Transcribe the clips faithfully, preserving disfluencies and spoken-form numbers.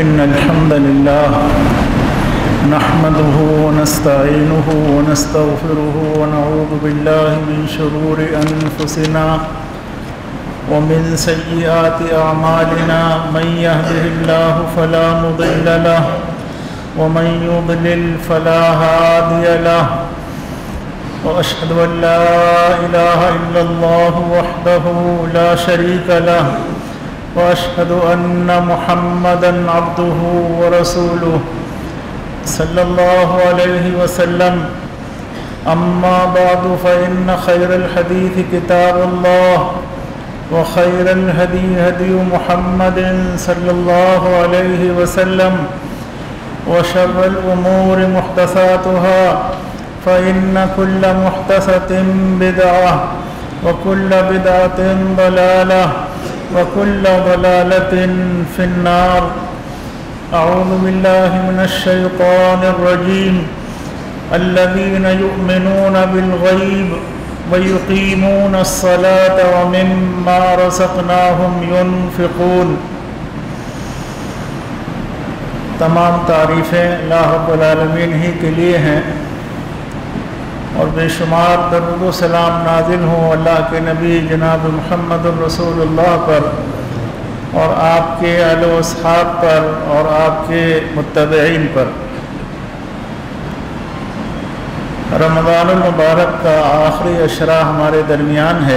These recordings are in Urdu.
إن الحمد لله نحمده ونستعينه ونستغفره ونعوذ بالله من شرور أنفسنا ومن سيئات أعمالنا من يهده الله فلا مضل له ومن يضلل فلا هادي له وأشهد أن لا إله إلا الله وحده لا شريك له وأشهد أن محمدًا عبده ورسوله صلى الله عليه وسلم أما بعد فإن خير الحديث كتاب الله وخير الهدي هدي محمد صلى الله عليه وسلم وشر الأمور محدثاتها فإن كل محدثة بدعة وكل بدعة ضلالة وكل ضلالة في النار. أعوذ بالله من الشيطان الرجيم. الذين يؤمنون بالغيب ويقيمون الصلاة ومما رزقناهم ينفقون. تمام تعریفیں اللہ رب العالمین ہی کے لیے ہیں اور بے شمار درود و سلام نازل ہوں اللہ کے نبی جناب محمد الرسول اللہ پر اور آپ کے اہل و اصحاب پر اور آپ کے متبعین پر۔ رمضان المبارک کا آخری عشرہ ہمارے درمیان ہے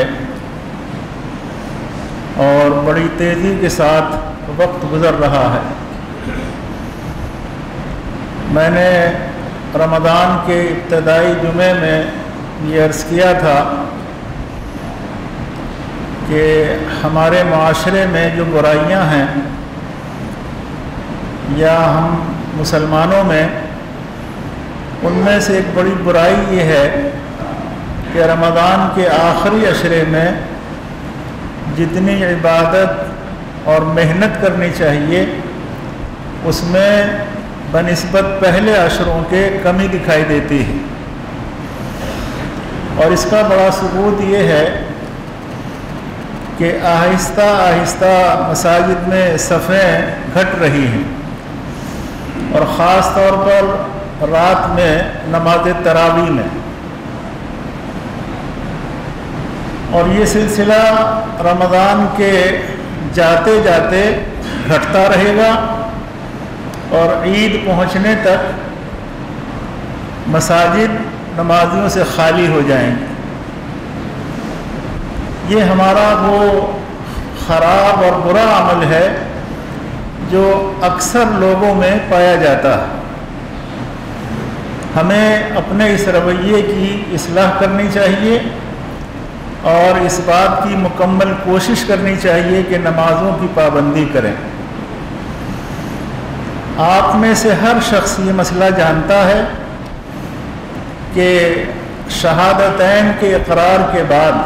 اور بڑی تیزی کے ساتھ وقت گزر رہا ہے۔ میں نے رمضان کے ابتدائی جمعے میں یہ عرض کیا تھا کہ ہمارے معاشرے میں جو برائیاں ہیں یا ہم مسلمانوں میں ان میں سے ایک بڑی برائی یہ ہے کہ رمضان کے آخری عشرے میں جتنی عبادت اور محنت کرنی چاہیے اس میں بنسبت پہلے عشروں کے کمی دکھائی دیتی ہے، اور اس کا بڑا ثبوت یہ ہے کہ آہستہ آہستہ مساجد میں صفیں گھٹ رہی ہیں اور خاص طور پر رات میں نماز تراویح میں، اور یہ سلسلہ رمضان کے جاتے جاتے گھٹتا رہے گا اور عید پہنچنے تک مساجد نمازیوں سے خالی ہو جائیں گے۔ یہ ہمارا وہ خراب اور برا عمل ہے جو اکثر لوگوں میں پایا جاتا ہے۔ ہمیں اپنے اس رویے کی اصلاح کرنی چاہیے اور اس بات کی مکمل کوشش کرنی چاہیے کہ نمازوں کی پابندی کریں۔ آپ میں سے ہر شخص یہ مسئلہ جانتا ہے کہ شہادتین کے اقرار کے بعد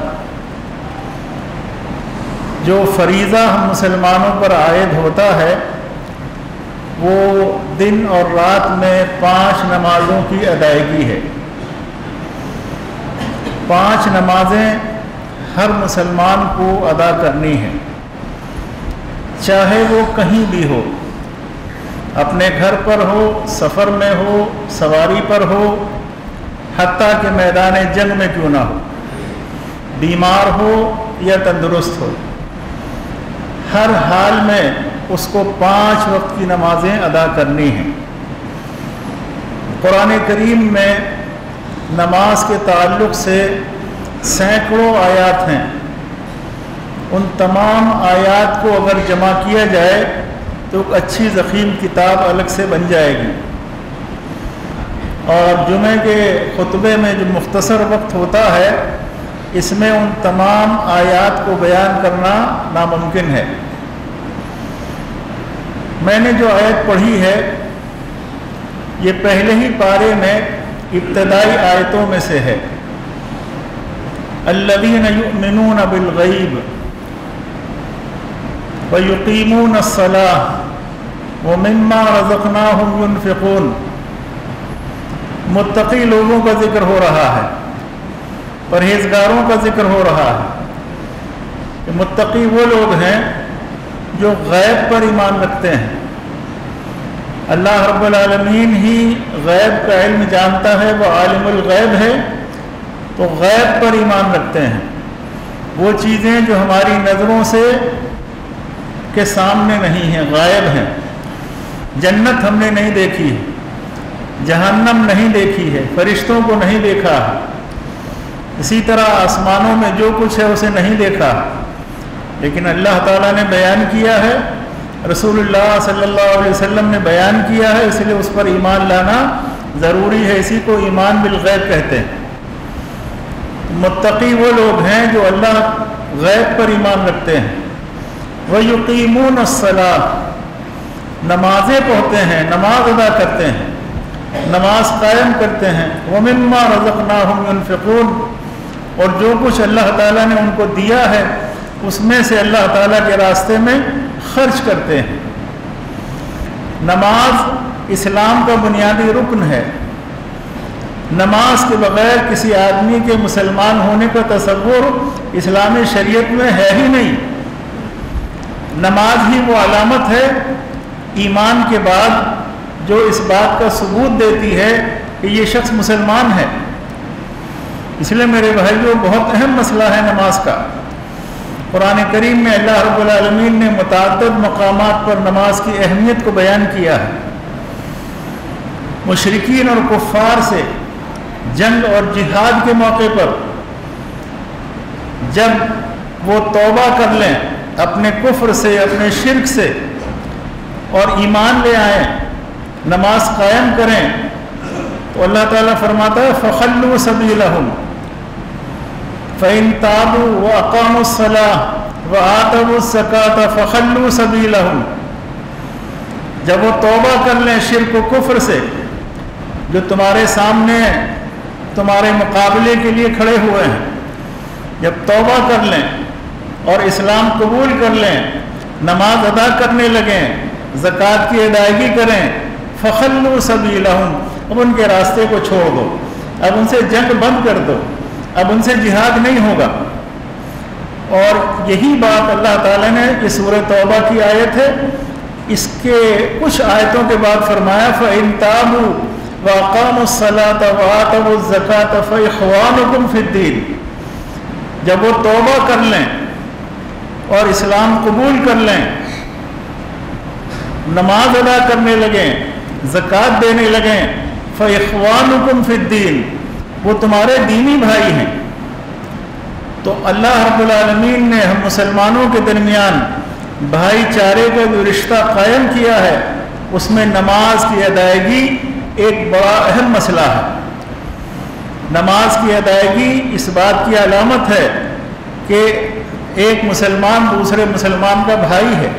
جو فریضہ ہم مسلمانوں پر عائد ہوتا ہے وہ دن اور رات میں پانچ نمازوں کی ادائیگی ہے۔ پانچ نمازیں ہر مسلمان کو ادا کرنی ہیں، چاہے وہ کہیں بھی ہو، اپنے گھر پر ہو، سفر میں ہو، سواری پر ہو، حتیٰ کہ میدان جنگ میں کیوں نہ ہو، بیمار ہو یا تندرست ہو، ہر حال میں اس کو پانچ وقت کی نمازیں ادا کرنی ہیں۔ قرآن کریم میں نماز کے تعلق سے سینکڑوں آیات ہیں۔ ان تمام آیات کو اگر جمع کیا جائے تو ایک اچھی ضخیم کتاب الگ سے بن جائے گی، اور جمعے کے خطبے میں جو مختصر وقت ہوتا ہے اس میں ان تمام آیات کو بیان کرنا ناممکن ہے۔ میں نے جو آیت پڑھی ہے یہ پہلے ہی پارے میں ابتدائی آیتوں میں سے ہے۔ الذین یؤمنون بالغیب وَيُقِيمُونَ الصَّلَاةَ وَمِمَّا رَزَقْنَاهُمْ يُنْفِقُونَ۔ متقی لوگوں کا ذکر ہو رہا ہے، پرہیزگاروں کا ذکر ہو رہا ہے کہ متقی وہ لوگ ہیں جو غیب پر ایمان رکھتے ہیں اللہ رب العالمین ہی غیب کا علم جانتا ہے، وہ عالم الغیب ہے، تو غیب پر ایمان رکھتے ہیں۔ وہ چیزیں جو ہماری نظروں سے کے سامنے نہیں ہیں، غائب ہیں۔ جنت ہم نے نہیں دیکھی ہے، جہنم نہیں دیکھی ہے، فرشتوں کو نہیں دیکھا ہے، اسی طرح آسمانوں میں جو کچھ ہے اسے نہیں دیکھا، لیکن اللہ تعالیٰ نے بیان کیا ہے، رسول اللہ صلی اللہ علیہ وسلم نے بیان کیا ہے، اس لیے اس پر ایمان لانا ضروری ہے۔ اسی کو ایمان بالغیب کہتے ہیں۔ متقی وہ لوگ ہیں جو اللہ غیب پر ایمان رکھتے ہیں۔ وَيُقِيمُونَ الصَّلَاةَ، نمازیں پڑھتے ہیں، نماز ادا کرتے ہیں، نماز قائم کرتے ہیں۔ وَمِمَّا رَزَقْنَاهُمْ يُنْفِقُونَ، اور جو کچھ اللہ تعالیٰ نے ان کو دیا ہے اس میں سے اللہ تعالیٰ کے راستے میں خرچ کرتے ہیں۔ نماز اسلام کا بنیادی رکن ہے۔ نماز کے بغیر کسی آدمی کے مسلمان ہونے کا تصور اسلامی شریعت میں ہے ہی نہیں۔ نماز ہی وہ علامت ہے ایمان کے بعد جو اس بات کا ثبوت دیتی ہے کہ یہ شخص مسلمان ہے۔ اس لیے میرے بھائیوں، بہت اہم مسئلہ ہے نماز کا۔ قرآن کریم میں اللہ رب العالمین نے متعدد مقامات پر نماز کی اہمیت کو بیان کیا ہے۔ مشرکین اور کفار سے جنگ اور جہاد کے موقع پر جب وہ توبہ کر لیں اپنے کفر سے، اپنے شرک سے، اور ایمان لے آئیں، نماز قائم کریں، تو اللہ تعالیٰ فرماتا ہے فَخَلُّوا سَبِيلَهُمْ فَإِن تَابُوا وَأَقَامُوا الصَّلَاةَ وَآتَوُا الزَّكَاةَ فَخَلُّوا سَبِيلَهُمْ، جب وہ توبہ کر لیں شرک و کفر سے جو تمہارے سامنے تمہارے مقابلے کے لیے کھڑے ہوئے ہیں، جب توبہ کر لیں اور اسلام قبول کر لیں، نماز ادا کرنے لگیں، زکوٰۃ کی ادائیگی کریں، فَخَلُّوا سَبِيلَهُمْ، اب ان کے راستے کو چھوڑ دو، اب ان سے جنگ بند کر دو، اب ان سے جہاد نہیں ہوگا۔ اور یہی بات اللہ تعالیٰ نے یہ سورہ توبہ کی آیت ہے، اس کے کچھ آیتوں کے بعد فرمایا فَإِن تَابُوا وَأَقَامُوا الصَّلَاةَ وَآتَوُا الزَّكَاةَ فَإِخْوَانُكُمْ فِي الدِّينِ، جب وہ توبہ کر لیں اور اسلام قبول کر لیں، نماز ادا کرنے لگیں، زکوٰۃ دینے لگیں، فَإِخْوَانُكُمْ فِي الدِّينِ، وہ تمہارے دینی بھائی ہیں۔ تو اللہ رب العالمین نے ہم مسلمانوں کے درمیان بھائی چارے کا جو رشتہ قائم کیا ہے، اس میں نماز کی ادائیگی ایک بڑا اہم مسئلہ ہے۔ نماز کی ادائیگی اس بات کی علامت ہے کہ ایک مسلمان دوسرے مسلمان کا بھائی ہے۔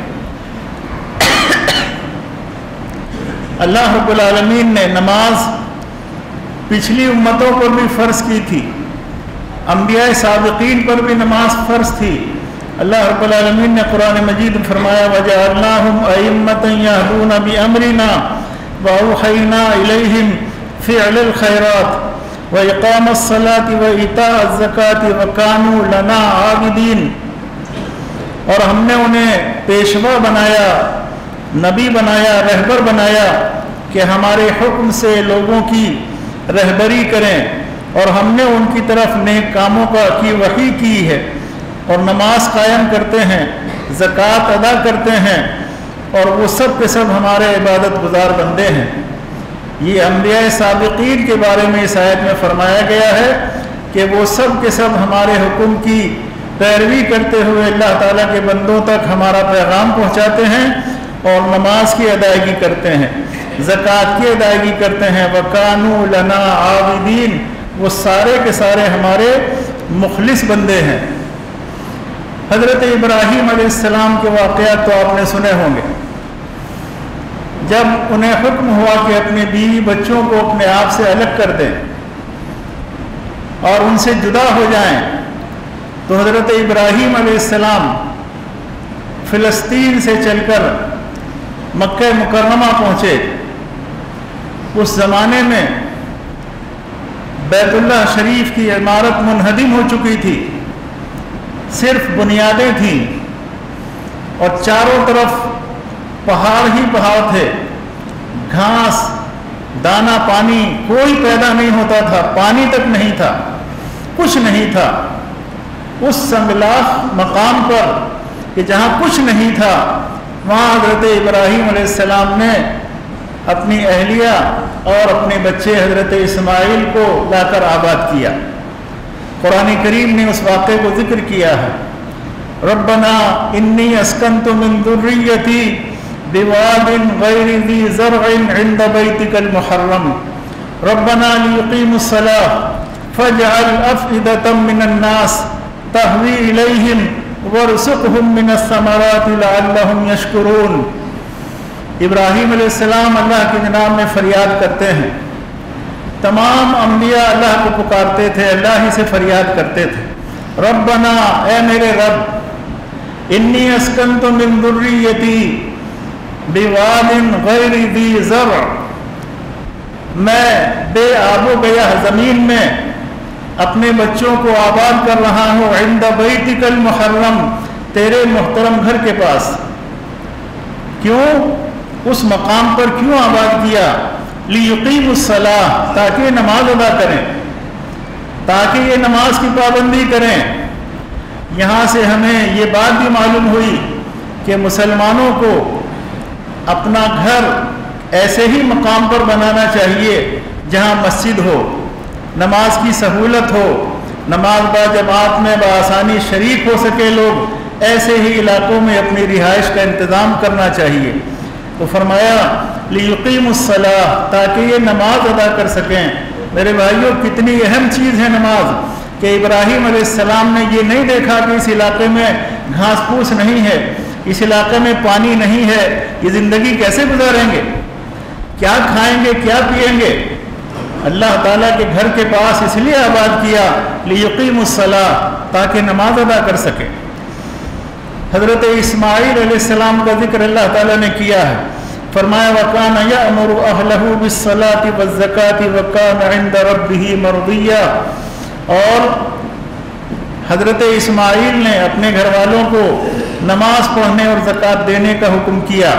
اللہ رب العالمین نے نماز پچھلی امتوں پر بھی فرض کی تھی، انبیاء سابقین پر بھی نماز فرض تھی۔ اللہ رب العالمین نے قرآن مجید میں فرمایا وَجَعَلْنَاهُمْ أَئِمَّةً يَهْدُونَ بِأَمْرِنَا وَأَوْحَيْنَا إِلَيْهِمْ فِعْلَ الْخَيْرَاتِ وَإِقَامَ الصَّلَاةِ وَإِيتَاءَ الزَّكَاةِ وَكَانُوا لَنَا عَابِدِينَ، اور ہم نے انہیں پیشوا بنایا، نبی بنایا، رہبر بنایا کہ ہمارے حکم سے لوگوں کی رہبری کریں، اور ہم نے ان کی طرف نیک کاموں کا کی وحی کی ہے، اور نماز قائم کرتے ہیں، زکوٰۃ ادا کرتے ہیں، اور وہ سب کے سب ہمارے عبادت گزار بندے ہیں۔ یہ انبیاء سابقین کے بارے میں اس آیت میں فرمایا گیا ہے کہ وہ سب کے سب ہمارے حکم کی پیروی کرتے ہوئے اللہ تعالیٰ کے بندوں تک ہمارا پیغام پہنچاتے ہیں اور نماز کی ادائیگی کرتے ہیں، زکوٰۃ کی ادائیگی کرتے ہیں۔ وَكَانُوا لَنَا عَابِدِينَ، وہ سارے کے سارے ہمارے مخلص بندے ہیں۔ حضرت ابراہیم علیہ السلام کے واقعات تو آپ نے سنے ہوں گے۔ جب انہیں حکم ہوا کہ اپنے بیوی بچوں کو اپنے آپ سے الگ کر دیں اور ان سے جدا ہو جائیں، تو حضرت ابراہیم علیہ السلام فلسطین سے چل کر مکہ مکرمہ پہنچے۔ اس زمانے میں بیت اللہ شریف کی عمارت منہدم ہو چکی تھی، صرف بنیادیں تھیں اور چاروں طرف پہاڑ ہی پہاڑ تھے، گھاس دانا پانی کوئی پیدا نہیں ہوتا تھا، پانی تک نہیں تھا، کچھ نہیں تھا۔ اس سنگلاخ مقام پر کہ جہاں کچھ نہیں تھا، وہاں حضرت ابراہیم علیہ السلام نے اپنی اہلیہ اور اپنے بچے حضرت اسماعیل کو لا کر آباد کیا۔ قرآن کریم نے اس واقعے کو ذکر کیا ہے، ربنا انی اسکنت من ذریتی بواد غیر ذی زرع عند بیتک المحرم ربنا لیقیموا الصلاة فاجعل افئدة من الناس تہوی الیہم وارزقہم من الثمرات لعلہم یشکرون۔ ابراہیم علیہ السلام اللہ کی جناب میں فریاد کرتے ہیں، تمام انبیاء اللہ کو پکارتے تھے، اللہ ہی سے فریاد کرتے تھے، ربنا اے میرے رب، انی اسکنت من ذریتی بواد غیر ذی زرع، میں بے آب و گیاہ زمین میں اپنے بچوں کو آباد کر رہا ہوں، عند بیتک المحرم، تیرے محترم گھر کے پاس۔ کیوں اس مقام پر کیوں آباد کیا؟ لیقیموا الصلاۃ، تاکہ یہ نماز ادا کریں، تاکہ یہ نماز کی پابندی کریں۔ یہاں سے ہمیں یہ بات بھی معلوم ہوئی کہ مسلمانوں کو اپنا گھر ایسے ہی مقام پر بنانا چاہیے جہاں مسجد ہو، نماز کی سہولت ہو، نماز با جماعت میں بآسانی شریک ہو سکے لوگ، ایسے ہی علاقوں میں اپنی رہائش کا انتظام کرنا چاہیے۔ تو فرمایا لیقیموا الصلاۃ، تاکہ یہ نماز ادا کر سکیں۔ میرے بھائیوں، کتنی اہم چیز ہے نماز، کہ ابراہیم علیہ السلام نے یہ نہیں دیکھا کہ اس علاقے میں گھاس پھوس نہیں ہے، اس علاقے میں پانی نہیں ہے، یہ زندگی کیسے گزاریں گے، کیا کھائیں گے، کیا پئیں گے۔ اللہ تعالیٰ کے گھر کے پاس اس لیے آباد کیا لیقیموا الصلاۃ، تاکہ نماز ادا کر سکے۔ حضرت اسماعیل علیہ السلام کا ذکر اللہ تعالیٰ نے کیا ہے، فرمایا وَكَانَ يَأْمُرُ أَهْلَهُ بِالصَّلَاةِ وَالزَّكَاةِ وَكَانَ عِنْدَ رَبِّهِ مَرْضِيًّا۔ اور حضرت اسماعیل نے اپنے گھر والوں کو نماز پڑھنے اور زکوٰۃ دینے کا حکم کیا،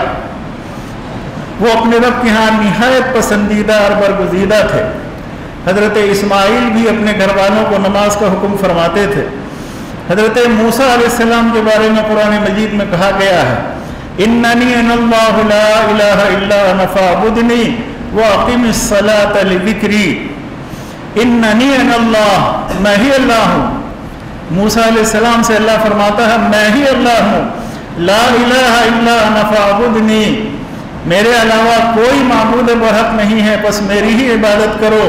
وہ اپنے رب کے ہاں نہایت پسندیدہ اور برگزیدہ تھے۔ حضرت اسماعیل بھی اپنے گھر والوں کو نماز کا حکم فرماتے تھے۔ حضرت موسیٰ علیہ السلام کے بارے میں قرآن مجید میں کہا گیا ہے، اننی انا اللہ لا الہ الا انا فاعبدنی واقم الصلاۃ لذکری۔ اننی انا اللہ، میں ہی اللہ ہوں۔ موسیٰ علیہ السلام سے اللہ فرماتا ہے میں ہی اللہ ہوں، لا الہ الا انا فاعبدنی، میرے علاوہ کوئی معبود برحق نہیں ہے، بس میری ہی عبادت کرو۔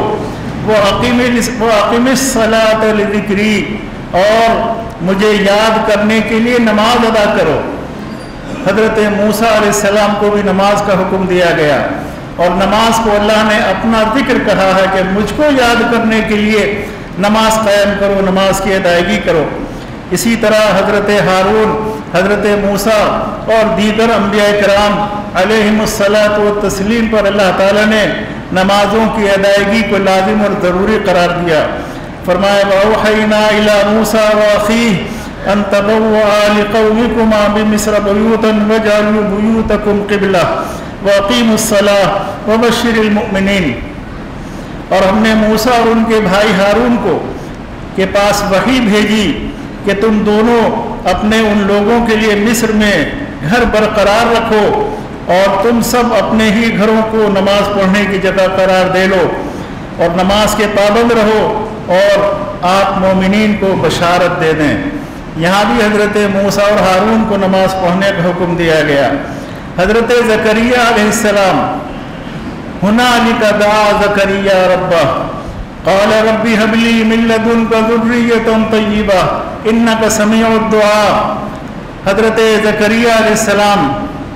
وَأَقِمِ الصَّلَاةَ لِذِكْرِي، اور مجھے یاد کرنے کے لیے نماز ادا کرو۔ حضرت موسیٰ علیہ السلام کو بھی نماز کا حکم دیا گیا، اور نماز کو اللہ نے اپنا ذکر کہا ہے کہ مجھ کو یاد کرنے کے لیے نماز قائم کرو، نماز کی ادائیگی کرو۔ اسی طرح حضرت ہارون، حضرت موسیٰ اور دیگر انبیاء کرام علیہم الصلاۃ والتسلیم پر اللہ تعالیٰ نے نمازوں کی ادائیگی کو لازم اور ضروری قرار دیا۔ فرمایا وَأَوْحَيْنَا إِلَى مُوسَىٰ وَأَخِيهِ أَن تَبَوَّآ لِقَوْمِكُمَا بِمِصْرَ بُيُوتًا وَاجْعَلُوا بُيُوتَكُمْ قِبْلَةً وَأَقِيمُوا الصَّلَاةَ وَبَشِّرِ الْمُؤْمِنِينَ۔ اور ہم نے موسیٰ اور ان کے بھائی ہارون کو کے پاس وحی بھیجی کہ تم دونوں اپنے ان لوگوں کے لیے مصر میں گھر برقرار رکھو، اور تم سب اپنے ہی گھروں کو نماز پڑھنے کی جگہ قرار دے لو، اور نماز کے پابند رہو، اور آپ مومنین کو بشارت دے دیں۔ یہاں بھی حضرت موسیٰ اور ہارون کو نماز پڑھنے کا حکم دیا گیا۔ حضرت زکریا علیہ السلام، ہنالک دعا زکریا ربہ قال رب هب لي من لدنك ذرية طيبة انك سميع الدعاء۔ حضرت زکریا علیہ السلام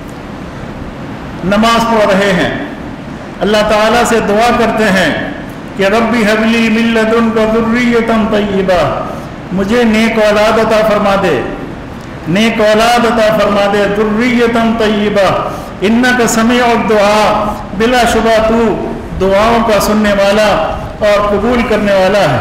نماز پڑھ رہے ہیں، اللہ تعالیٰ سے دعا کرتے ہیں کہ رب هب لي من لدنك ذرية طيبة، مجھے نیک اولاد عطا فرما دے، نیک اولاد عطا فرما دے، ذرية طيبة انك سميع الدعاء، بلا شبہ تو دعاؤں کا سننے والا اور قبول کرنے والا ہے۔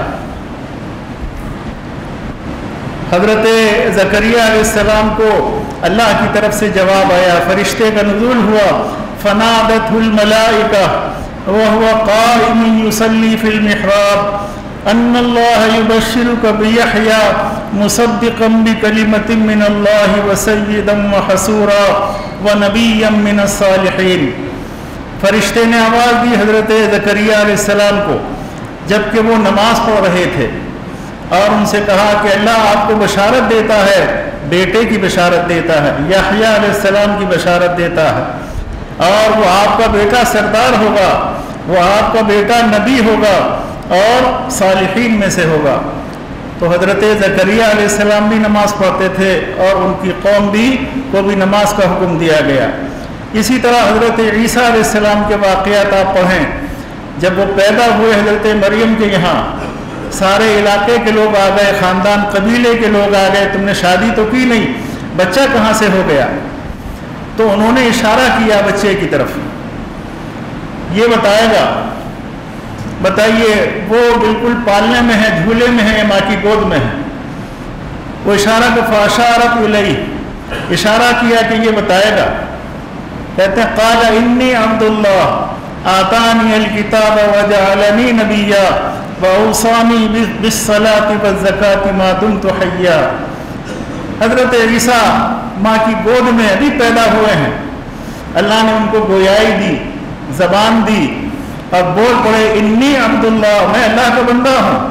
حضرت زکریا علیہ السلام کو اللہ کی طرف سے جواب آیا، فرشتے کا نزول ہوا، فنادته الملائكة وهو قائم يصلي في المحراب أن الله يبشرك بيحيى مصدقا بكلمة من الله وسيدا وحسورا ونبيا من الصالحين. فرشتے نے آواز دی حضرت زکریا علیہ السلام کو جبکہ وہ نماز پڑھ رہے تھے اور ان سے کہا کہ اللہ آپ کو بشارت دیتا ہے، بیٹے کی بشارت دیتا ہے، یحییٰ علیہ السلام کی بشارت دیتا ہے، اور وہ آپ کا بیٹا سردار ہوگا، وہ آپ کا بیٹا نبی ہوگا اور صالحین میں سے ہوگا. تو حضرت زکریا علیہ السلام بھی نماز پڑھتے تھے اور ان کی قوم بھی کو بھی نماز کا حکم دیا گیا. اسی طرح حضرت عیسیٰ علیہ السلام کے واقعات آپ پڑھیں. جب وہ پیدا ہوئے حضرت مریم کے یہاں سارے علاقے کے لوگ آ گئے، خاندان قبیلے کے لوگ آ گئے، تم نے شادی تو کی نہیں، بچہ کہاں سے ہو گیا؟ تو انہوں نے اشارہ کیا بچے کی طرف، یہ بتائے گا، بتائیے وہ بالکل پالنے میں ہے، جھولے میں ہے، ماں کی گود میں ہے. وہ اشارہ کو فاشارت الیہ، اشارہ کیا کہ یہ بتائے گا. کہتے ہیں قال انی عبد اللہ آتانی الکتاب وجعلنی نبیا واوصانی بالصلاۃ والزکاۃ ما دمت حیا. حضرت عیسیٰ ماں کی گود میں ابھی پیدا ہوئے ہیں، اللہ نے ان کو گویائی دی، زبان دی اور بول پڑے انی عبداللہ، میں اللہ کا بندہ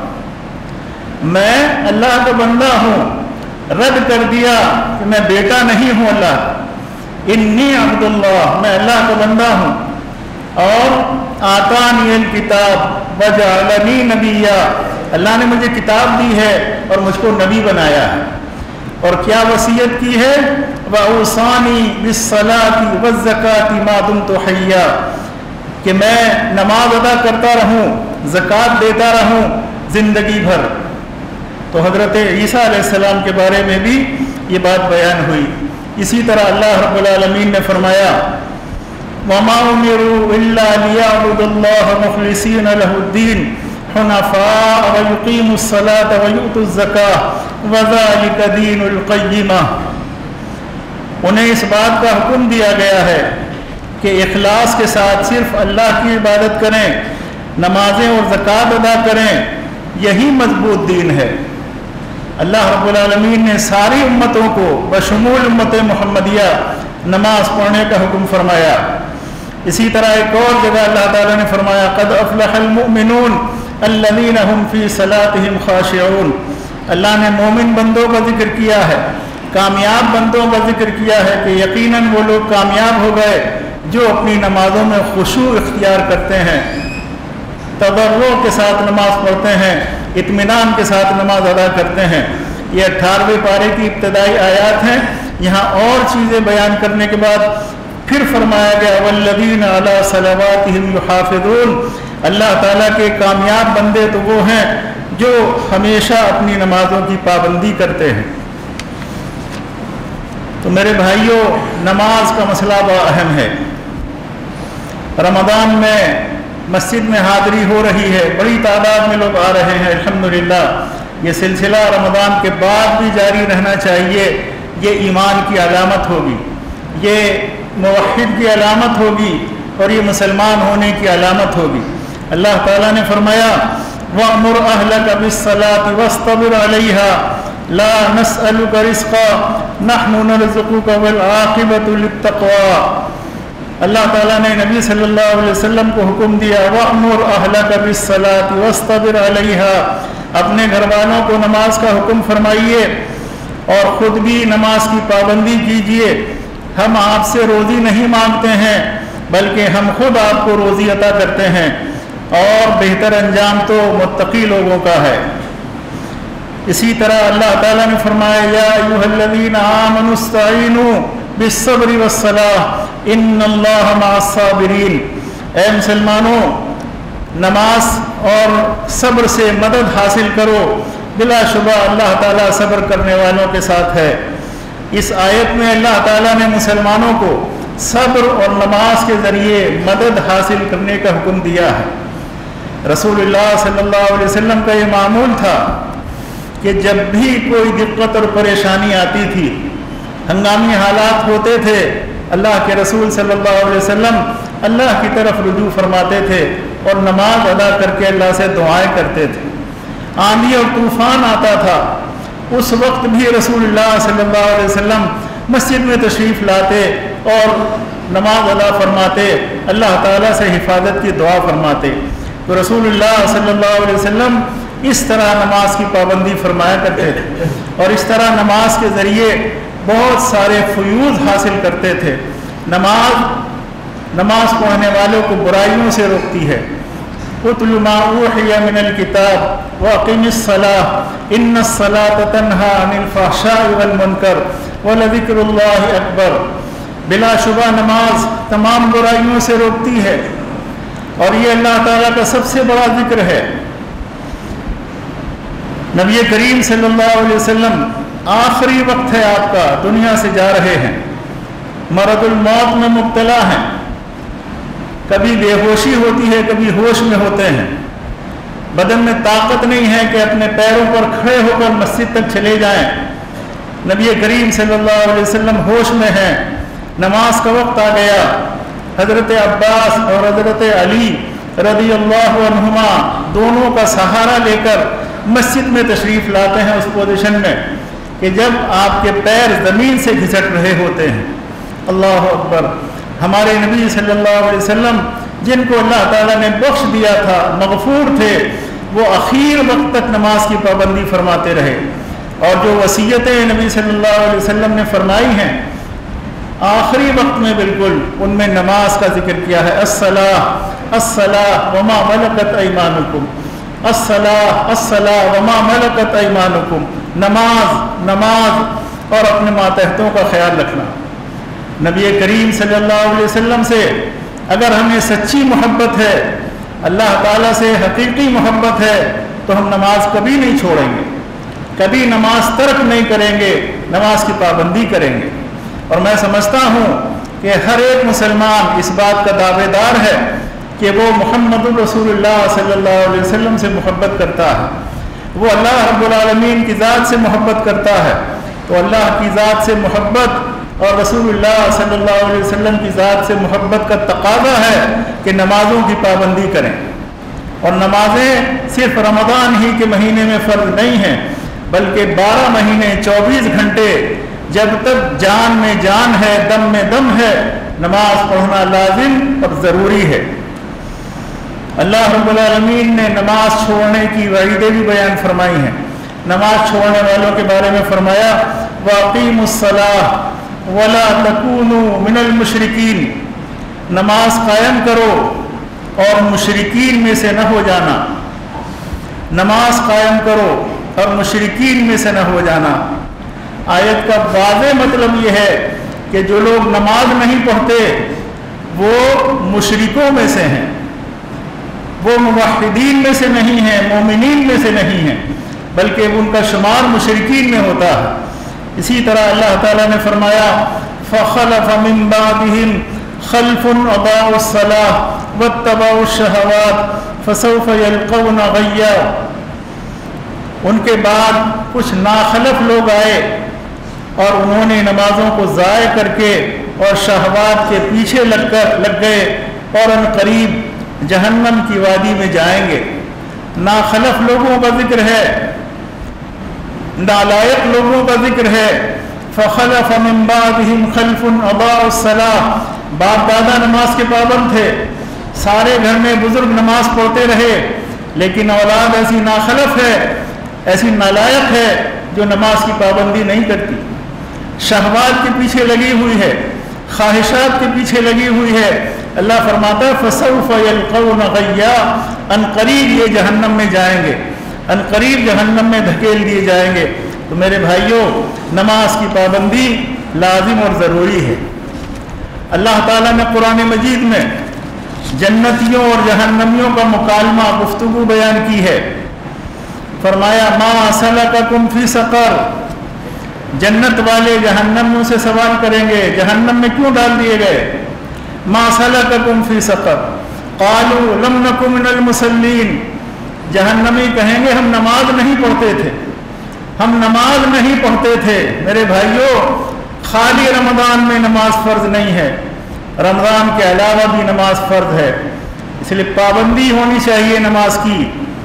ہوں، میں اللہ کا بندہ ہوں. رد کر دیا کہ میں بیٹا نہیں ہوں اللہ، انی عبداللہ، میں اللہ کا بندہ ہوں. اور آتانی الکتاب وجعلنی نبیا، اللہ نے مجھے کتاب دی ہے اور مجھ کو نبی بنایا ہے. اور کیا وصیت کی ہے؟ وَأَوْصَانِي بِالصَّلَاةِ وَالزَّكَاةِ مَا دُمْتُ حَيًّا، کہ میں نماز ادا کرتا رہوں، زکوٰۃ دیتا رہوں زندگی بھر. تو حضرت عیسیٰ علیہ السلام کے بارے میں بھی یہ بات بیان ہوئی. اسی طرح اللہ رب العالمین نے فرمایا وَمَا أُمِرُوا إِلَّا لِيَعْبُدُوا اللَّهَ مُخْلِصِينَ لَهُ الدِّينَ حُنَفَاءَ وَيُقِيمُوا الصَّلَاةَ وَيُؤْتُوا الزَّكَاةَ وَذَلِكَ دِينُ الْقَيِّمَةِ. انہیں اس بات کا حکم دیا گیا ہے کہ اخلاص کے ساتھ صرف اللہ کی عبادت کریں، نمازیں اور زکوٰۃ ادا کریں، یہی مضبوط دین ہے. اللہ رب العالمین نے ساری امتوں کو بشمول امت محمدیہ نماز پڑھنے کا حکم فرمایا. اسی طرح ایک اور جگہ اللہ تعالیٰ نے فرمایا قد افلح المؤمنون الذین هم فی صلاتهم خاشعون. اللہ نے مومن بندوں کا ذکر کیا ہے، کامیاب بندوں کا ذکر کیا ہے کہ یقیناً وہ لوگ کامیاب ہو گئے جو اپنی نمازوں میں خشوع اختیار کرتے ہیں، تضرع کے ساتھ نماز پڑھتے ہیں، اطمینان کے ساتھ نماز ادا کرتے ہیں. یہ اٹھارہویں پارے کی ابتدائی آیات ہیں. یہاں اور چیزیں بیان کرنے کے بعد پھر فرمایا گیا والذین علی صلواتہم یحافظون. اللہ تعالیٰ کے کامیاب بندے تو وہ ہیں جو ہمیشہ اپنی نمازوں کی پابندی کرتے ہیں. تو میرے بھائیوں، نماز کا مسئلہ بڑا اہم ہے. رمضان میں مسجد میں حاضری ہو رہی ہے، بڑی تعداد میں لوگ آ رہے ہیں الحمدللہ. یہ سلسلہ رمضان کے بعد بھی جاری رہنا چاہیے. یہ ایمان کی علامت ہوگی، یہ موحد کی علامت ہوگی اور یہ مسلمان ہونے کی علامت ہوگی. اللہ تعالیٰ نے فرمایا وَأْمُرْ أَهْلَكَ بِالصَّلَاةِ وَاسْطَبِرْ عَلَيْهَا لَا نَسْأَلُكَ رِزْقًا نَحْنُ نَرْزُقُكَ وَالْعَاقِبَةُ لِلتَّقْوَىٰ. اللہ تعالیٰ نے نبی صلی اللہ علیہ وسلم کو حکم دیا وَأْمُرْ أَهْلَكَ بِالصَّلَاةِ وَاسْطَبِرْ عَلَيْهَا، اپنے گھر والوں کو نماز کا حکم فرمائیے اور خود بھی نماز کی پابندی کیجیے. ہم آپ سے روزی نہیں مانگتے ہیں بلکہ ہم خود آپ کو روزی عطا کرتے ہیں، اور بہتر انجام تو متقی لوگوں کا ہے. اسی طرح اللہ تعالیٰ نے فرمایا یا ایھا الذین آمنوا استعینوا بالصبر والصلاۃ ان اللہ مع الصابرین. اے مسلمانوں، نماز اور صبر سے مدد حاصل کرو، بلا شبہ اللہ تعالیٰ صبر کرنے والوں کے ساتھ ہے. اس آیت میں اللہ تعالیٰ نے مسلمانوں کو صبر اور نماز کے ذریعے مدد حاصل کرنے کا حکم دیا ہے. رسول اللہ صلی اللہ علیہ وسلم کا یہ معمول تھا کہ جب بھی کوئی دقت اور پریشانی آتی تھی، ہنگامی حالات ہوتے تھے، اللہ کے رسول صلی اللہ علیہ وسلم اللہ کی طرف رجوع فرماتے تھے اور نماز ادا کر کے اللہ سے دعائیں کرتے تھے۔ آندھی اور طوفان آتا تھا، اس وقت بھی رسول اللہ صلی اللہ علیہ وسلم مسجد میں تشریف لاتے اور نماز ادا فرماتے، اللہ تعالیٰ سے حفاظت کی دعا فرماتے۔ تو رسول اللہ صلی اللہ علیہ وسلم اس طرح نماز کی پابندی فرمایا کرتے تھے اور اس طرح نماز کے ذریعے بہت سارے فیوز حاصل کرتے تھے۔ نماز نماز پڑھنے والوں کو برائیوں سے روکتی ہے۔ اتل ما اوحی من الکتاب واقم الصلاۃ ان الصلاۃ تنہی عن الفحشاء والمنکر ولذکر اللہ اکبر۔ بلا شبہ نماز تمام برائیوں سے روکتی ہے اور یہ اللہ تعالیٰ کا سب سے بڑا ذکر ہے۔ نبی کریم صلی اللہ علیہ وسلم آخری وقت ہے آپ کا، دنیا سے جا رہے ہیں، مرض الموت میں مبتلا ہیں، کبھی بے ہوشی ہوتی ہے کبھی ہوش میں ہوتے ہیں، بدن میں طاقت نہیں ہے کہ اپنے پیروں پر کھڑے ہو کر مسجد تک چلے جائیں۔ نبی کریم صلی اللہ علیہ وسلم ہوش میں ہیں، نماز کا وقت آ گیا، حضرت عباس اور حضرت علی رضی اللہ عنہما دونوں کا سہارا لے کر مسجد میں تشریف لاتے ہیں اس پوزیشن میں کہ جب آپ کے پیر زمین سے گھسٹ رہے ہوتے ہیں۔ اللہ اکبر۔ ہمارے نبی صلی اللہ علیہ وسلم جن کو اللہ تعالیٰ نے بخش دیا تھا، مغفور تھے، وہ اخیر وقت تک نماز کی پابندی فرماتے رہے، اور جو وصیتیں نبی صلی اللہ علیہ وسلم نے فرمائی ہیں آخری وقت میں بالکل ان میں نماز کا ذکر کیا ہے۔ الصلاۃ الصلاۃ وما ملکت ایمانکم، الصلاۃ الصلاۃ وما ملکت ایمانکم، نماز نماز اور اپنے ماتحتوں کا خیال رکھنا۔ نبی کریم صلی اللہ علیہ وسلم سے اگر ہمیں سچی محبت ہے، اللہ تعالیٰ سے حقیقی محبت ہے، تو ہم نماز کبھی نہیں چھوڑیں گے، کبھی نماز ترک نہیں کریں گے، نماز کی پابندی کریں گے۔ اور میں سمجھتا ہوں کہ ہر ایک مسلمان اس بات کا دعوے دار ہے کہ وہ محمد رسول اللہ صلی اللہ علیہ وسلم سے محبت کرتا ہے، وہ اللہ رب العالمین کی ذات سے محبت کرتا ہے، تو اللہ کی ذات سے محبت اور رسول اللہ صلی اللہ علیہ وسلم کی ذات سے محبت کا تقاضا ہے کہ نمازوں کی پابندی کریں۔ اور نمازیں صرف رمضان ہی کے مہینے میں فرض نہیں ہیں، بلکہ بارہ مہینے چوبیس گھنٹے جب تک جان میں جان ہے، دم میں دم ہے، نماز پڑھنا لازم اور ضروری ہے۔ اللہ رب العالمین نے نماز چھوڑنے کی وعیدیں بھی بیان فرمائی ہیں۔ نماز چھوڑنے والوں کے بارے میں فرمایا وَأَقِيمُوا الصَّلَاةَ وَلَا تَكُونُوا مِنَ الْمُشْرِكِينَ، نماز قائم کرو اور مشرکین میں سے نہ ہو جانا، نماز قائم کرو اور مشرکین میں سے نہ ہو جانا۔ آیت کا واضح مطلب یہ ہے کہ جو لوگ نماز نہیں پڑھتے وہ مشرکوں میں سے ہیں، وہ موحدین میں سے نہیں ہیں، مومنین میں سے نہیں ہیں، بلکہ ان کا شمار مشرکین میں ہوتا ہے۔ اسی طرح اللہ تعالیٰ نے فرمایا فَخَلَفَ مِن بَعْدِهِمْ خَلْفٌ أَضَاعُوا الصَّلَاةَ وَاتَّبَعُوا الشَّهَوَاتِ فَسَوْفَ يَلْقَوْنَ غَيًّا، ان کے بعد کچھ ناخلف لوگ آئے اور انہوں نے نمازوں کو ضائع کر کے اور شہوات کے پیچھے لگ کر لگ گئے اور ان قریب جہنم کی وادی میں جائیں گے۔ ناخلف لوگوں کا ذکر ہے، نالائق لوگوں کا ذکر ہے۔ فخلف من بعدهم خلف اضاعوا الصلاة، باپ دادا نماز کے پابند تھے، سارے گھر میں بزرگ نماز پڑھتے رہے، لیکن اولاد ایسی ناخلف ہے، ایسی نالائق ہے جو نماز کی پابندی نہیں کرتی، شہوات کے پیچھے لگی ہوئی ہے، خواہشات کے پیچھے لگی ہوئی ہے۔ اللہ فرماتا ہے فَسَوْفَ يَلْقَوْنَ غَيًّا، ان قریب یہ جہنم میں جائیں گے، ان قریب جہنم میں دھکیل دیے جائیں گے۔ تو میرے بھائیوں، نماز کی پابندی لازم اور ضروری ہے۔ اللہ تعالیٰ نے قرآن مجید میں جنتیوں اور جہنمیوں کا مکالمہ، گفتگو بیان کی ہے۔ فرمایا ما سلککم فی سقر، جنت والے جہنمیوں سے سوال کریں گے جہنم میں کیوں ڈال دیے گئے؟ ما سلککم فی سقر قالوا لم نک من المصلین، جہنمی کہیں گے ہم نماز نہیں پڑھتے تھے، ہم نماز نہیں پڑھتے تھے۔ میرے بھائیوں، خالی رمضان میں نماز فرض نہیں ہے، رمضان کے علاوہ بھی نماز فرض ہے، اس لیے پابندی ہونی چاہیے نماز کی۔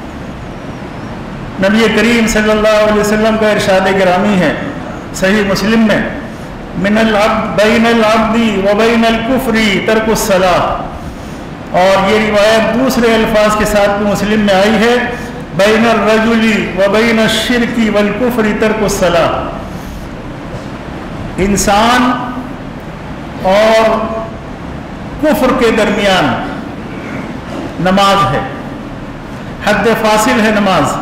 نبی کریم صلی اللہ علیہ وسلم کا ارشاد گرامی ہے صحیح مسلم میں، من العبد بین العبد و بین الکفر ترک الصلاۃ، اور یہ روایت دوسرے الفاظ کے ساتھ بھی مسلم میں آئی ہے، بین الرجل و بین الشرک والکفر ترک الصلاۃ، انسان اور کفر کے درمیان نماز ہے، حد فاصل ہے نماز،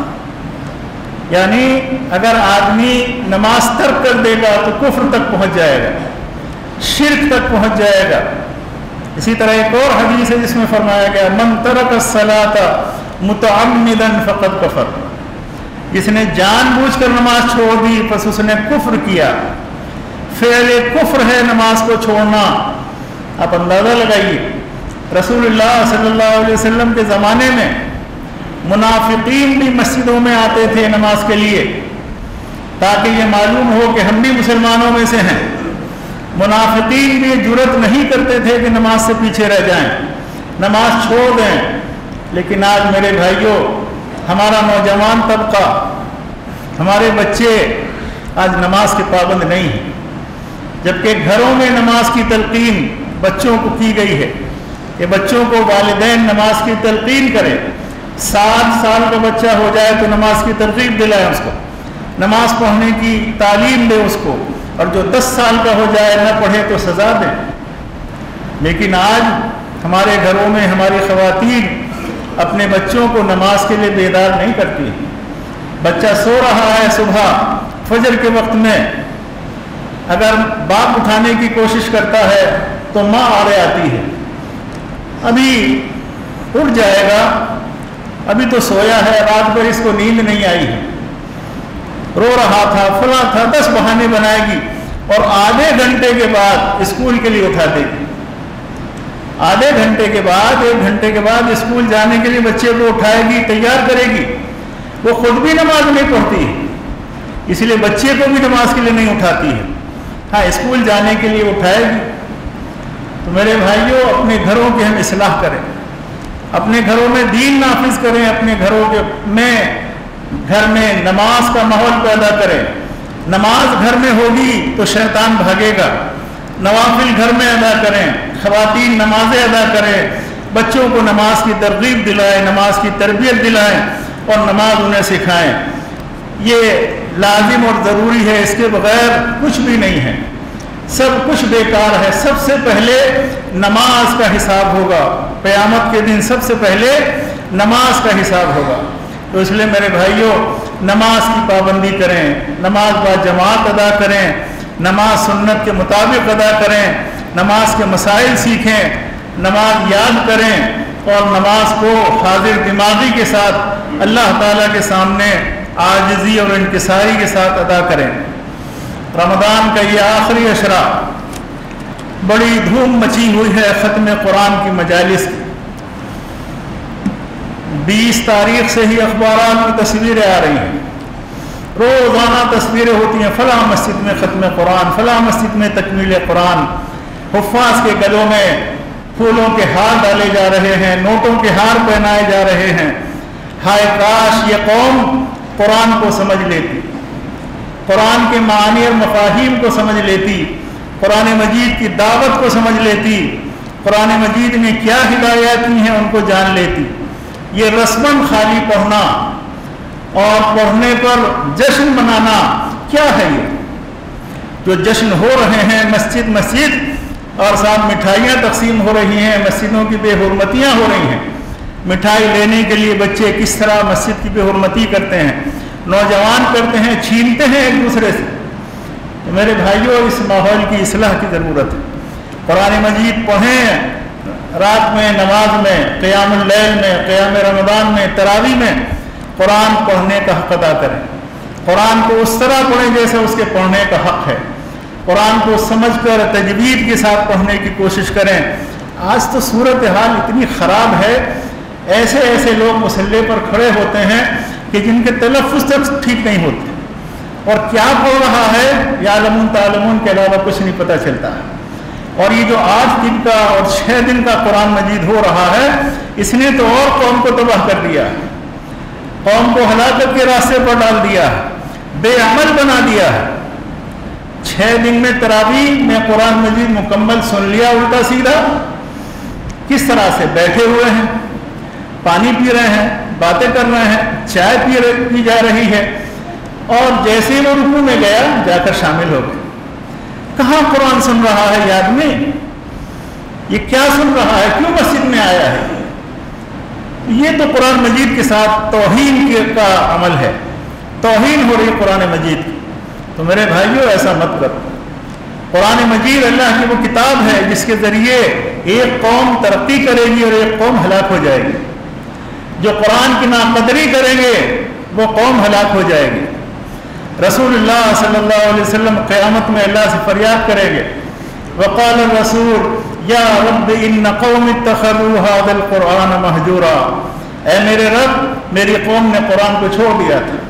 یعنی اگر آدمی نماز ترک کر دے گا تو کفر تک پہنچ جائے گا، شرک تک پہنچ جائے گا۔ اسی طرح ایک اور حدیث ہے جس میں فرمایا گیا من ترک الصلاۃ متعمدا فقد کفر، جس نے جان بوجھ کر نماز چھوڑ دی پس اس نے کفر کیا۔ فعل کفر ہے نماز کو چھوڑنا۔ آپ اندازہ لگائیے رسول اللہ صلی اللہ علیہ وسلم کے زمانے میں منافقین بھی مسجدوں میں آتے تھے نماز کے لیے تاکہ یہ معلوم ہو کہ ہم بھی مسلمانوں میں سے ہیں۔ منافقین بھی جرأت نہیں کرتے تھے کہ نماز سے پیچھے رہ جائیں، نماز چھوڑ دیں، لیکن آج میرے بھائیوں ہمارا نوجوان طبقہ، ہمارے بچے آج نماز کے پابند نہیں ہیں، جبکہ گھروں میں نماز کی تلقین بچوں کو کی گئی ہے کہ بچوں کو والدین نماز کی تلقین کریں۔ سات سال کا بچہ ہو جائے تو نماز کی ترغیب دلائیں اس کو، نماز پڑھنے کی تعلیم دے اس کو، اور جو دس سال کا ہو جائے نہ پڑھے تو سزا دیں۔ لیکن آج ہمارے گھروں میں ہماری خواتین اپنے بچوں کو نماز کے لیے بیدار نہیں کرتی ہیں۔ بچہ سو رہا ہے صبح فجر کے وقت میں، اگر باپ اٹھانے کی کوشش کرتا ہے تو ماں آڑے آتی ہے، ابھی اٹھ جائے گا، ابھی تو سویا ہے، رات بھر اس کو نیند نہیں آئی ہے، رو رہا تھا، فلاں تھا، دس بہانے بنائے گی، اور آدھے گھنٹے کے بعد اسکول کے لیے اٹھا دے گی۔ آدھے گھنٹے کے بعد ایک گھنٹے کے بعد اسکول جانے کے لیے بچے کو اٹھائے گی، تیار کرے گی۔ وہ خود بھی نماز نہیں پڑھتی ہے، اس لیے بچے کو بھی نماز کے لیے نہیں اٹھاتی ہے، ہاں اسکول جانے کے لیے اٹھائے گی۔ تو میرے بھائیوں اپنے گھروں کی ہم اصلاح کریں، اپنے گھروں میں دین نافذ کریں، اپنے گھروں کے میں گھر میں نماز کا ماحول پیدا کریں۔ نماز گھر میں ہوگی تو شیطان بھاگے گا۔ نوافل گھر میں ادا کریں، خواتین نمازیں ادا کریں، بچوں کو نماز کی ترغیب دلائیں، نماز کی تربیت دلائیں اور نماز انہیں سکھائیں۔ یہ لازم اور ضروری ہے، اس کے بغیر کچھ بھی نہیں ہے، سب کچھ بیکار ہے۔ سب سے پہلے نماز کا حساب ہوگا، قیامت کے دن سب سے پہلے نماز کا حساب ہوگا۔ تو اس لیے میرے بھائیوں نماز کی پابندی کریں، نماز با جماعت ادا کریں، نماز سنت کے مطابق ادا کریں، نماز کے مسائل سیکھیں، نماز یاد کریں اور نماز کو حاضر دماغی کے ساتھ اللہ تعالیٰ کے سامنے عاجزی اور انکساری کے ساتھ ادا کریں۔ رمضان کا یہ آخری عشرہ بڑی دھوم مچی ہوئی ہے ختم قرآن کی مجالس کی۔ بیس تاریخ سے ہی اخبارات میں تصویریں آ رہی ہیں، روزانہ تصویریں ہوتی ہیں، فلاں مسجد میں ختم قرآن، فلاں مسجد میں تکمیل قرآن، حفاظ کے گلوں میں پھولوں کے ہار ڈالے جا رہے ہیں، نوٹوں کے ہار پہنائے جا رہے ہیں۔ ہائے کاش یہ قوم قرآن کو سمجھ لیتی، قرآن کے معانی اور مفاہیم کو سمجھ لیتی، قرآن مجید کی دعوت کو سمجھ لیتی، قرآن مجید میں کیا ہدایات کی ہیں ان کو جان لیتی۔ یہ رسماً خالی پڑھنا اور پڑھنے پر جشن منانا کیا ہے؟ یہ جو جشن ہو رہے ہیں مسجد مسجد اور ساتھ مٹھائیاں تقسیم ہو رہی ہیں، مسجدوں کی بے حرمتیاں ہو رہی ہیں، مٹھائی لینے کے لیے بچے کس طرح مسجد کی بے حرمتی کرتے ہیں، نوجوان کرتے ہیں، چھینتے ہیں ایک دوسرے سے۔ تو میرے بھائیوں اس ماحول کی اصلاح کی ضرورت ہے۔ قرآن مجید پڑھیں، رات میں نماز میں، قیام اللیل میں، قیام رمضان میں، تراویح میں قرآن پڑھنے کا حق ادا کریں۔ قرآن کو اس طرح پڑھیں جیسے اس کے پڑھنے کا حق ہے، قرآن کو سمجھ کر تجوید کے ساتھ پڑھنے کی کوشش کریں۔ آج تو صورتحال اتنی خراب ہے، ایسے ایسے لوگ مصلی پر کھڑے ہوتے ہیں کہ جن کے تلفظ تک ٹھیک نہیں ہوتے، اور کیا پڑھ رہا ہے یعلمون تعلمون کے علاوہ کچھ نہیں پتہ چلتا ہے۔ اور یہ جو آٹھ دن کا اور چھ دن کا قرآن مجید ہو رہا ہے، اس نے تو اور قوم کو تباہ کر دیا، قوم کو ہلاکت کے راستے پر ڈال دیا، بے عمل بنا دیا ہے۔ چھ دن میں تراویح میں قرآن مجید مکمل سن لیا الٹا سیدھا، کس طرح سے بیٹھے ہوئے ہیں، پانی پی رہے ہیں، باتیں کر رہے ہیں، چائے پی پی جا رہی ہے، اور جیسے ہی وہ رکوع میں گیا جا کر شامل ہو گئے۔ کہاں قرآن سن رہا ہے یہ آدمی؟ یہ کیا سن رہا ہے؟ کیوں مسجد میں آیا ہے؟ یہ تو قرآن مجید کے ساتھ توہین کا عمل ہے، توہین ہو رہی ہے قرآن مجید کی۔ تو میرے بھائیوں ایسا مت کرو۔ قرآن مجید اللہ کی وہ کتاب ہے جس کے ذریعے ایک قوم ترقی کرے گی اور ایک قوم ہلاک ہو جائے گی۔ جو قرآن کی ناقدری کریں گے وہ قوم ہلاک ہو جائے گی۔ رسول اللہ صلی اللہ علیہ وسلم قیامت میں اللہ سے فریاد کریں گے، وقال الرسول یا رب ان قوم اتخذوا هذا القرآن مہجورا، اے میرے رب میری قوم نے قرآن کو چھوڑ دیا تھا۔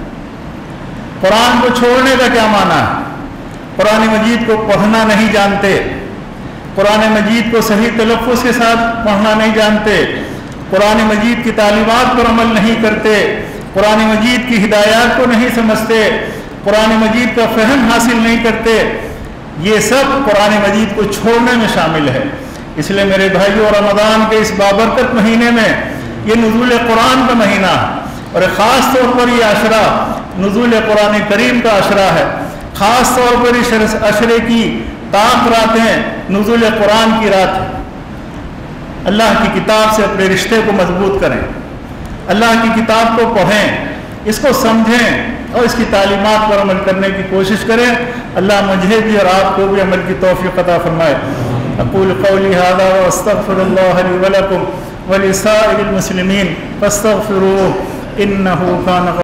قرآن کو چھوڑنے کا کیا معنی ہے؟ قرآن مجید کو پڑھنا نہیں جانتے، قرآن مجید کو صحیح تلفظ کے ساتھ پڑھنا نہیں جانتے، قرآن مجید کی تعلیمات پر عمل نہیں کرتے، قرآن مجید کی ہدایات کو نہیں سمجھتے، قرآن مجید کا فہم حاصل نہیں کرتے، یہ سب قرآن مجید کو چھوڑنے میں شامل ہے۔ اس لیے میرے بھائیوں، رمضان کے اس بابرکت مہینے میں یہ نزول قرآن کا مہینہ ہے، اور خاص طور پر یہ عشرہ نزول قرآن کریم کا عشرہ ہے۔ خاص طور پر اس عشرے کی طاق راتیں نزول قرآن کی رات ہے۔ اللہ کی کتاب سے اپنے رشتے کو مضبوط کریں، اللہ کی کتاب کو پڑھیں، اس کو سمجھیں اور اس کی تعلیمات پر عمل کرنے کی کوشش کریں۔ اللہ مجھے بھی اور آپ کو بھی عمل کی توفیق عطا فرمائے۔ اقول قولی ھذا واستغفر اللہ لی ولکم ولسائر المسلمین فاستغفروہ انہ کان